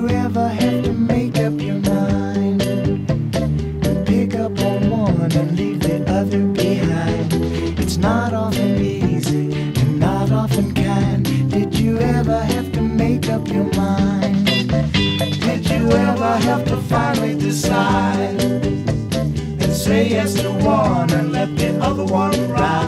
you ever have to make up your mind and pick up on one and leave the other behind? It's not often easy and not often kind. Did you ever have to make up your mind? Did you ever have to finally decide and say yes to one and let the other one ride?